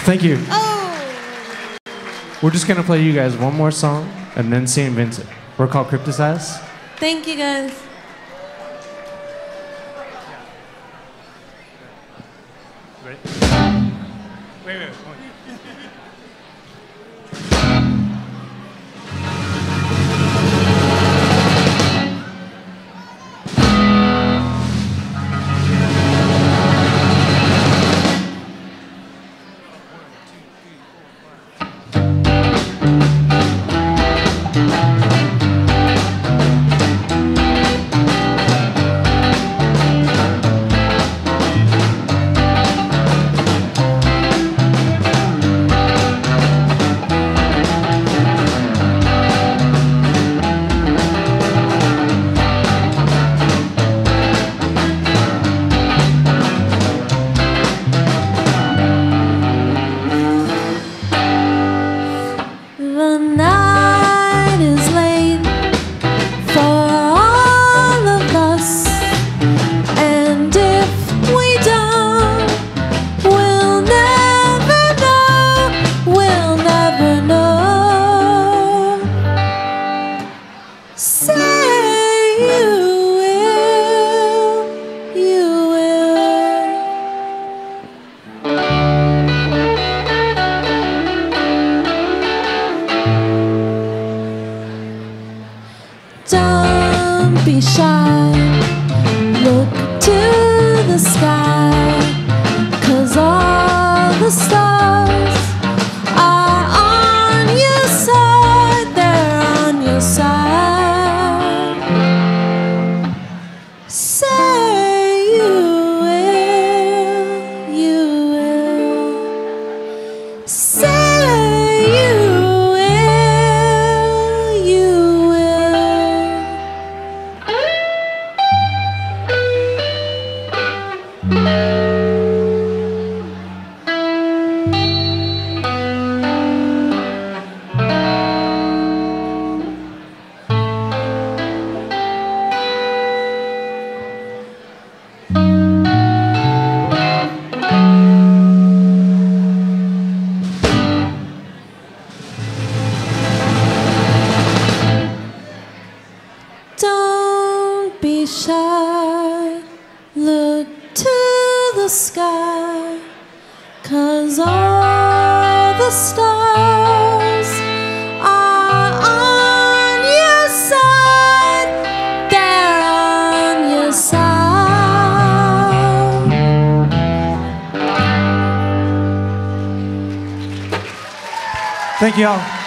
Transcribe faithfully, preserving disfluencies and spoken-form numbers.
Thank you. Oh. We're just gonna play you guys one more song and then Saint Vincent. We're called Cryptacize. Thank you, guys. Ready? Wait, wait, wait. The night is late for all of us, and if we don't, we'll never know, we'll never know. Say you will, you will. Don't be shy, look to the sky, 'cause all the stars are on your side, they're on your side. Say you will, you will. Say you will, you will. Don't be shy, look to the sky, 'cause all the stars are on your side, they're on your side. Thank you all.